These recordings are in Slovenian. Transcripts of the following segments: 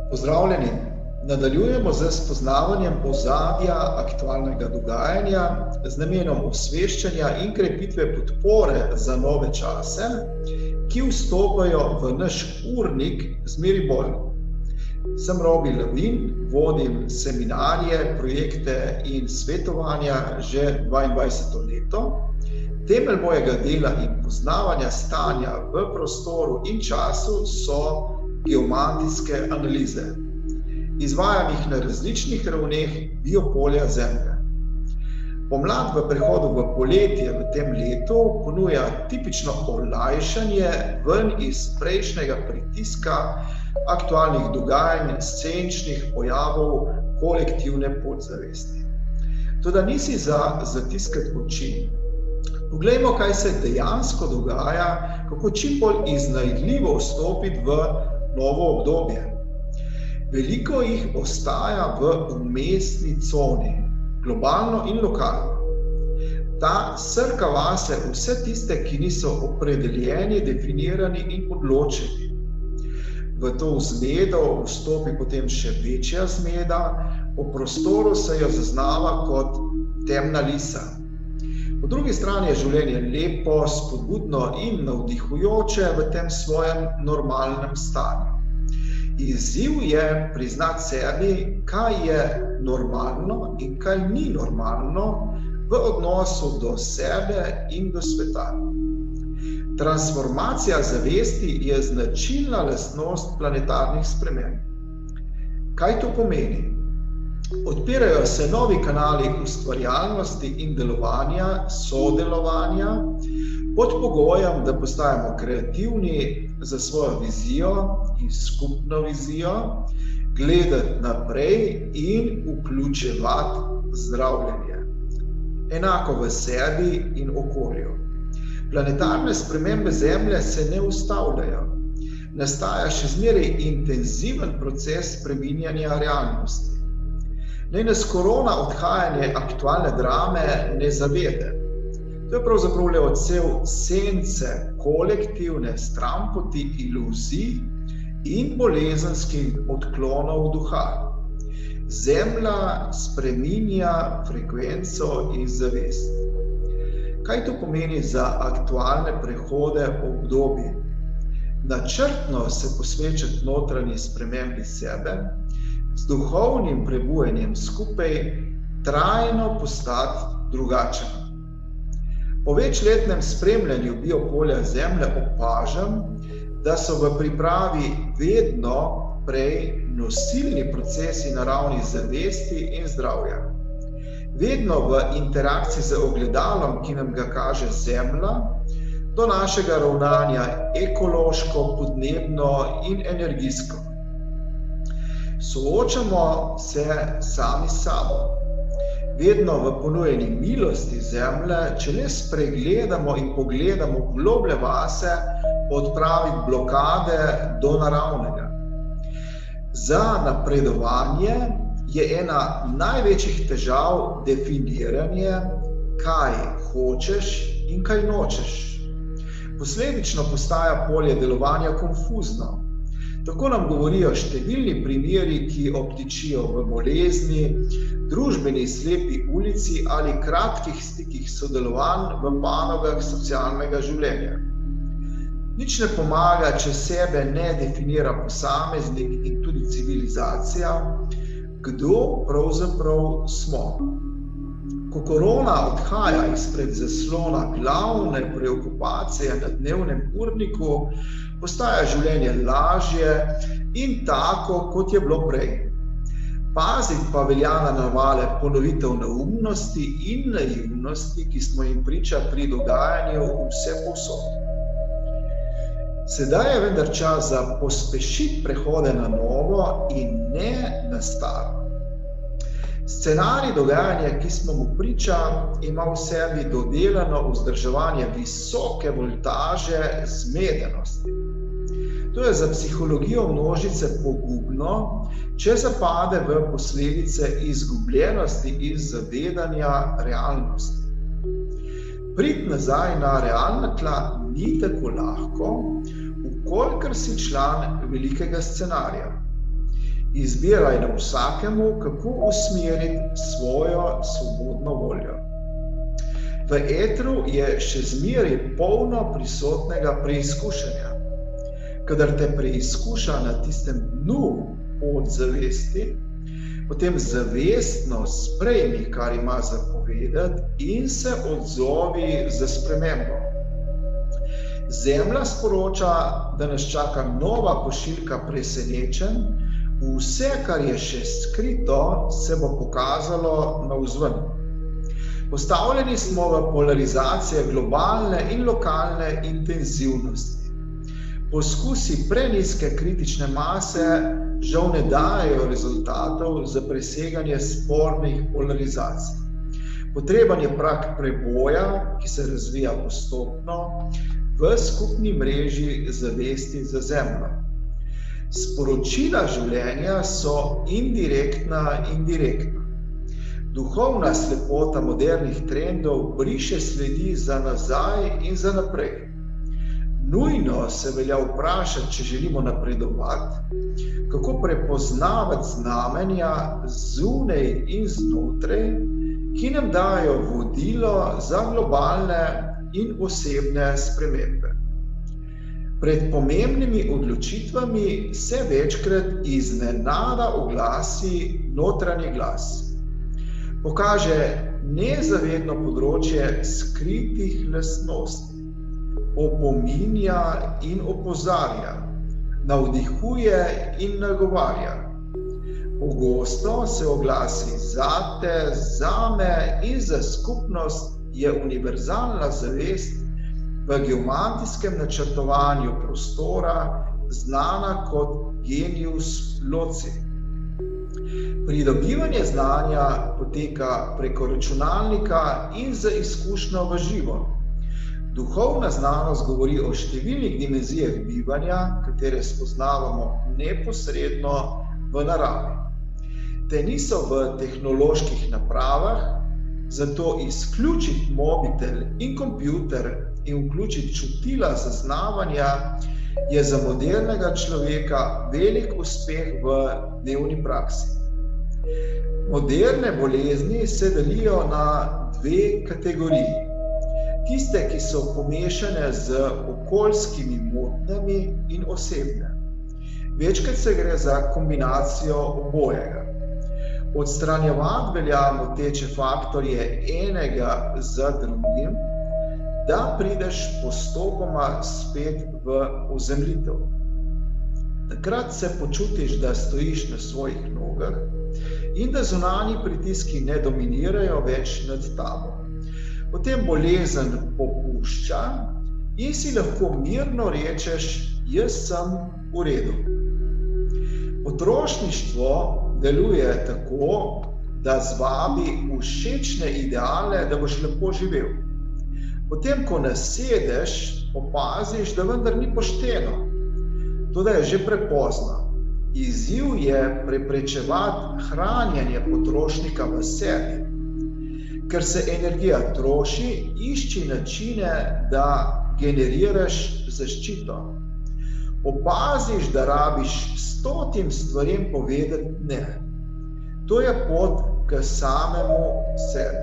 Pozdravljeni! Nadaljujemo z spoznavanjem ozadja aktualnega dogajanja z namenom osveščanja in krepitve podpore za nove čase, ki vstopajo v naš urnik zmeraj bolj. Sem Robi Lavin, vodim seminarje, projekte in svetovanja že 22. leto. Temelj mojega dela in poznavanja stanja v prostoru in času so geomantijske analize. Izvajam jih na različnih ravneh biopolja Zemlje. Pomlad v prehodu v poletje v tem letu ponuja tipično olajšanje ven iz prejšnjega pritiska aktualnih dogajanj, sceničnih pojavov kolektivne podzavesti. Toda nisi za zatiskati oči. Poglejmo, kaj se dejansko dogaja, kako čim bolj iznajdljivo vstopiti v novo obdobje. Veliko jih ostaja v vmesni coni, globalno in lokalno. Ta srka vase vse tiste, ki niso opredeljeni, definirani in odločeni. V to zmedo vstopi potem še večja zmeda, po prostoru se jo zaznava kot temna lisa. Po drugi strani je življenje lepo, spodbudno in navdihujoče v tem svojem normalnem stanju. Izziv je priznati sebi, kaj je normalno in kaj ni normalno v odnosu do sebe in do sveta. Transformacija zavesti je značilna lastnost planetarnih sprememb. Kaj to pomeni? Odpirajo se novi kanali ustvarjalnosti in delovanja, sodelovanja, pod pogojem, da postajamo kreativni za svojo vizijo in skupno vizijo, gledati naprej in vključevati zdravljenje. Enako v sebi in okolju. Planetarne spremembe Zemlje se ne ustavljajo. Nastaja še zmeraj intenziven proces spreminjanja realnosti. Naj nas korona odhajanje aktualne drame ne zavede. To je pravzaprav le odsev sence kolektivne stranpoti iluzij in bolezenskih odklonov duha. Zemlja spreminja frekvenco in zavest. Kaj to pomeni za aktualne prehode obdobij? Načrtno se posvečati notranji spremembi sebe, z duhovnim prebujenjem skupaj trajno postati drugačen. Po večletnem spremljanju biopolja Zemlje opažam, da so v pripravi vedno prej nosilni procesi na ravni zavesti in zdravja. Vedno v interakciji z ogledalom, ki nam ga kaže Zemlja, do našega ravnanja ekološko, podnebno in energijsko. Soočamo se sami s sabo. Vedno v ponujeni milosti Zemlje, če le spregledamo in pogledamo globlje vase, odpraviti blokade do naravnega. Za napredovanje je ena največjih težav definiranje, kaj hočeš in kaj nočeš. Posledično postaja polje delovanja konfuzno. Tako nam govorijo številni primeri, ki obtičijo v bolezni, družbeni slepi ulici ali kratkih stikih sodelovanj v panogah socialnega življenja. Nič ne pomaga, če sebe ne definira posameznik in tudi civilizacija, kdo pravzaprav smo. Ko korona odhaja izpred zaslona glavne preokupacije na dnevnem urniku, postaja življenje lažje in tako, kot je bilo prej. Paziti pa velja na navale ponovitev neumnosti in naivnosti, ki smo jim priča pri dogajanju vse povsod. Sedaj je vendar čas za pospešiti prehode na novo in ne na staro. Scenarij dogajanja, ki smo mu priča, ima v sebi dodelano vzdrževanje visoke voltaže zmedenosti. To je za psihologijo množice pogubno, če zapade v posledice izgubljenosti iz zavedanja realnosti. Priti nazaj na realna tla ni tako lahko, v kolikor si član velikega scenarija. Izbira je na vsakemu, kako usmeriti svojo svobodno voljo. V etru je še zmeraj polno prisotnega preizkušanja. Kadar te preizkuša na tistem dnu podzavesti, potem zavestno sprejmi, kar ima za povedati in se odzovi za spremembo. Zemlja sporoča, da nas čaka nova pošiljka presenečenj, vse, kar je še skrito, se bo pokazalo navzven. Postavljeni smo v polarizacije globalne in lokalne intenzivnosti. Poskusi prenizke kritične mase žal ne dajejo rezultatov za preseganje spornih polarizacij. Potreben je prag preboja, ki se razvija postopno v skupni mreži zavesti za Zemljo. Sporočila življenja so indirektna in direktna. Duhovna slepota modernih trendov briše sledi za nazaj in za naprej. Nujno se velja vprašati, če želimo napredovati, kako prepoznavati znamenja zunaj in znotraj, ki nam dajo vodilo za globalne in osebne spremembe. Pred pomembnimi odločitvami se večkrat iznenada oglasi notranji glas. Pokaže nezavedno področje skritih lastnosti, opominja in opozarja, navdihuje in nagovarja. Pogosto se oglasi zate, zame in za skupnost je univerzalna zavest v geomantijskem načrtovanju prostora znana kot genius loci. Pridobivanje znanja poteka preko računalnika in z izkušnjo v živo. Duhovna znanost govori o številnih dimenzijah bivanja, katere spoznavamo neposredno v naravi. Te niso v tehnoloških napravah, zato izključiti mobitel in kompjuter in vključiti čutila zaznavanja je za modernega človeka velik uspeh v dnevni praksi. Moderne bolezni se delijo na dve kategoriji. Tiste, ki so pomešane z okoljskimi motnjami in osebne. Večkrat se gre za kombinacijo obojega. Odstranjevati velja moteče faktorje enega za drugim, da prideš postopoma spet v ozemljitev. Takrat se počutiš, da stojiš na svojih nogah in da zunanji pritiski ne dominirajo več nad tabo. Potem bolezen popušča in si lahko mirno rečeš, jaz sem v redu. Potrošništvo deluje tako, da zvabi všečne ideale, da boš lepo živel. Potem, ko nasedeš, opaziš, da vendar ni pošteno. To je že prepozno. Izziv je preprečevati hranjenje potrošnika v sebi. Ker se energija troši, išči načine, da generiraš zaščito. Opaziš, da rabiš 100 stvarem povedati ne. To je pot k samemu sebi.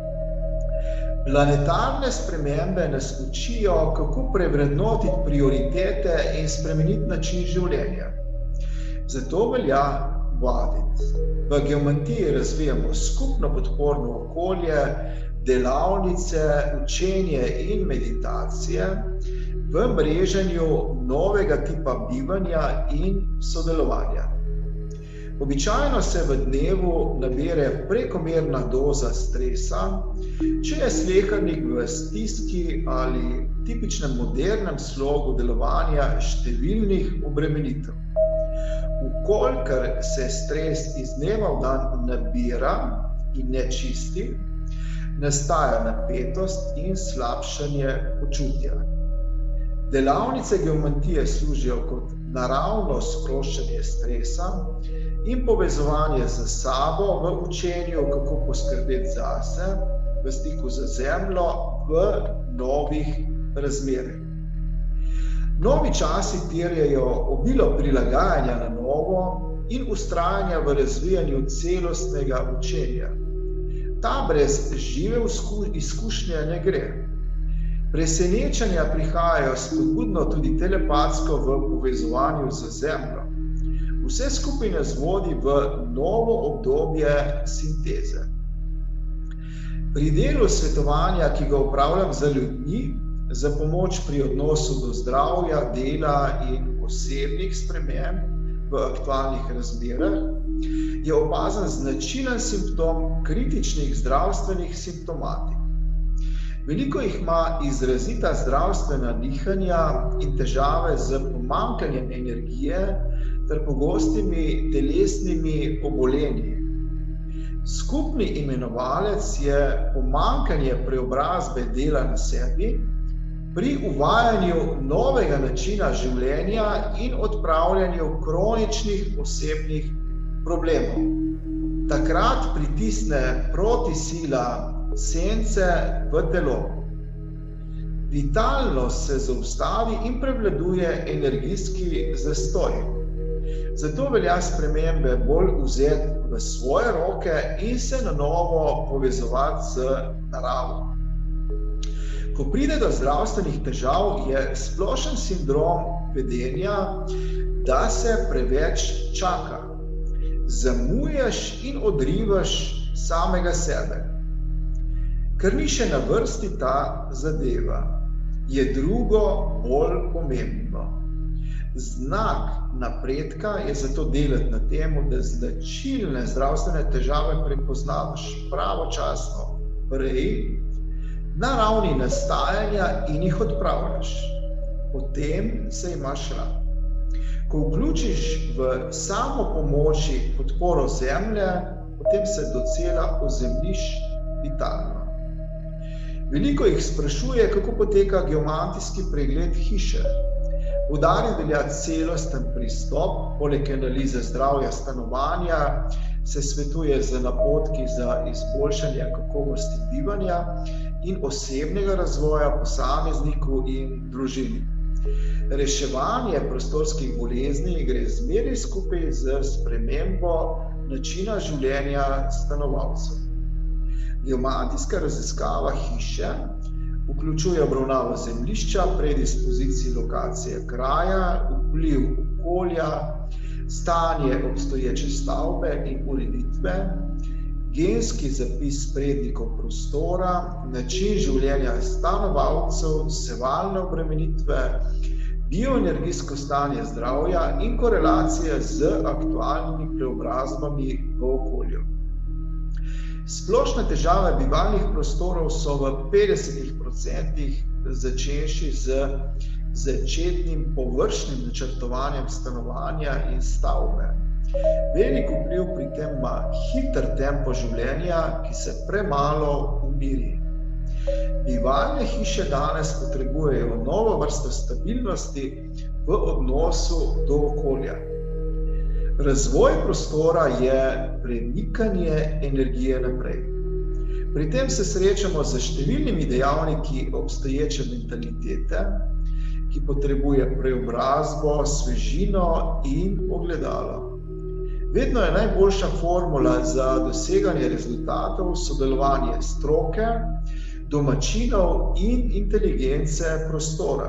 Planetarne spremembe nas učijo, kako prevrednotiti prioritete in spremeniti način življenja. Zato velja vaditi. V geomantiji razvijamo skupno podporno okolje, delavnice, učenje in meditacije v mreženju novega tipa bivanja in sodelovanja. Običajno se v dnevu nabere prekomerna doza stresa, če je slehernik v stiski ali tipičnem modernem slogu delovanja številnih obremenitev. Vkolikor se stres iz dneva v dan nabira in ne čisti, nastaja napetost in slabšanje počutja. Delavnice geomantije služijo kot naravno sproščanje stresa in povezovanje z sabo v učenju, kako poskrbeti zase, v stiku z Zemljo, v novih razmerah. Novi časi terjajo obilo prilagajanja na novo, in vztrajanja v razvijanju celostnega učenja. Ta brez žive izkušnje ne gre. Presenečenja prihajajo spodbudno tudi telepatsko v povezovanju z Zemljo. Vse skupaj nas vodi v novo obdobje sinteze. Pri delu svetovanja, ki ga opravljam za ljudmi, za pomoč pri odnosu do zdravja, dela in osebnih sprememb v aktualnih razmerah, je opazen značilen simptom kritičnih zdravstvenih simptomatik. Veliko jih ima izrazita zdravstvena nihanja in težave z pomanjkanjem energije ter pogostimi telesnimi obolenji. Skupni imenovalec je pomanjkanje preobrazbe dela na sebi pri uvajanju novega načina življenja in odpravljanju kroničnih osebnih problemov. Takrat pritisne protisila sence v telo. Vitalnost se zaustavi in prevladuje energijski zastoj. Zato velja spremembe bolj vzeti v svoje roke in se na novo povezovati z naravo. Ko pride do zdravstvenih težav, je splošen sindrom vedenja, da se preveč čaka. Zamujaš in odrivaš samega sebe. Ker ni še na vrsti ta zadeva, je drugo bolj pomembno. Znak napredka je zato delati na tem, da značilne zdravstvene težave prepoznavaš pravočasno prej, na ravni nastajanja in jih odpravljaš. Potem se imaš rad. Ko vključiš v samo pomoči podporo Zemlje, potem se docela ozemljiš vitalno. Veliko jih sprašuje, kako poteka geomantijski pregled hiše. Poudariti velja celosten pristop, poleg analize zdravja stanovanja, se svetuje z napotki za izboljšanje kakovosti bivanja in osebnega razvoja posamezniku in družini. Reševanje prostorskih bolezni gre zmeraj skupaj z spremembo načina življenja stanovalcev. Geomantijska raziskava hiše vključuje obravnavo zemljišča, predispozicij lokacije kraja, vpliv okolja, stanje obstoječe stavbe in ureditve, genski zapis prednikov prostora, način življenja stanovalcev, sevalne obremenitve, bioenergijsko stanje zdravja in korelacije z aktualnimi preobrazbami v okolju. Splošne težave bivalnih prostorov so v 50% začenši z začetnim površnim načrtovanjem stanovanja in stavbe. Velik vpliv pri tem ima hiter tempo življenja, ki se premalo umiri. Bivalne hiše danes potrebujejo novo vrsto stabilnosti v odnosu do okolja. Razvoj prostora je premikanje energije naprej. Pri tem se srečamo z številnimi dejavniki obstoječe mentalitete, ki potrebuje preobrazbo, svežino in ogledalo. Vedno je najboljša formula za doseganje rezultatov sodelovanje stroke, domačinov in inteligence prostora.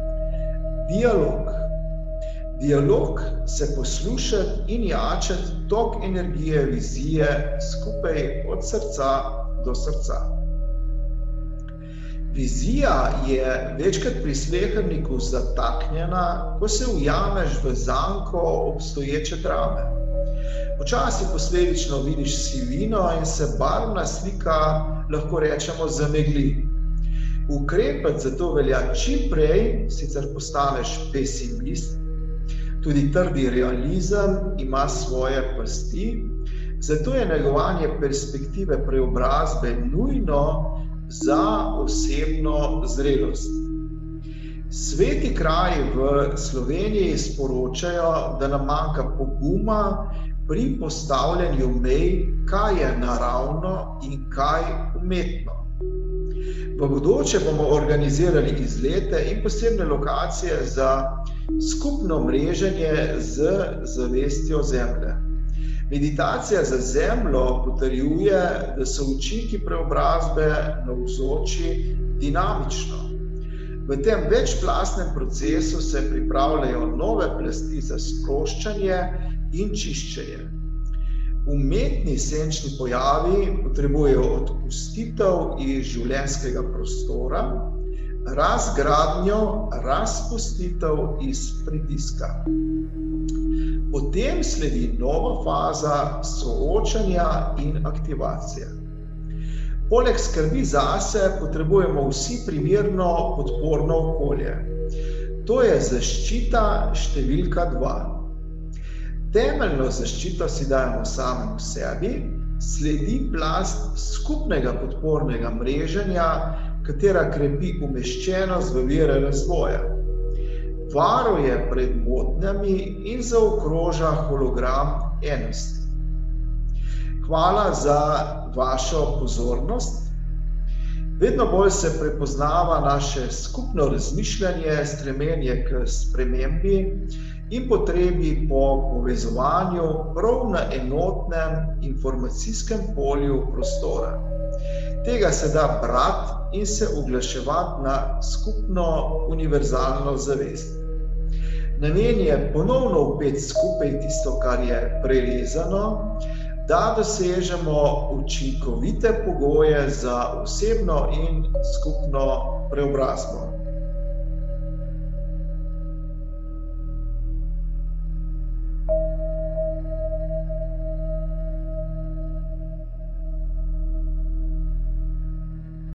Dialog. Dialog se poslušati in jačati tok energije, vizije skupaj od srca do srca. Vizija je večkrat pri sleherniku zataknjena, ko se ujameš v zanko obstoječe drame. Počasi posledično vidiš sivino in se barvna slika, lahko rečemo, zamegli. Ukrepati zato velja čim prej, sicer postaneš pesimist. Tudi trdi realizem ima svoje pasti, zato je negovanje perspektive preobrazbe nujno za osebno zrelost. Sveti kraji v Sloveniji sporočajo, da nam manjka poguma pri postavljanju mej, kaj je naravno in kaj umetno. V bodoče bomo organizirali izlete in posebne lokacije za skupno mreženje z zavestjo Zemlje. Meditacija za Zemljo potrjuje, da so učinki preobrazbe navzoči dinamično. V tem večplastnem procesu se pripravljajo nove plasti za sproščanje in čiščenje. Umetni senčni pojavi potrebujejo odpustitev iz življenjskega prostora, razgradnjo, razpustitev iz pritiska. Potem sledi nova faza soočanja in aktivacije. Poleg skrbi zase potrebujemo vsi primerno podporno okolje. To je zaščita številka 2. Temeljno zaščito si dajemo samemu sebi, sledi plast skupnega podpornega mreženja, katera krepi umeščenost v vire razvoja. Varuje pred motnjami in zaokroža hologram enosti. Hvala za vašo pozornost. Vedno bolj se prepoznava naše skupno razmišljanje, stremenje k spremembi in potrebi po povezovanju prav na enotnem informacijskem polju prostora. Tega se da brati in se oglaševati na skupno univerzalno zavest. Namen je ponovno vpeti skupaj tisto, kar je prerezano, da dosežemo učinkovite pogoje za osebno in skupno preobrazbo.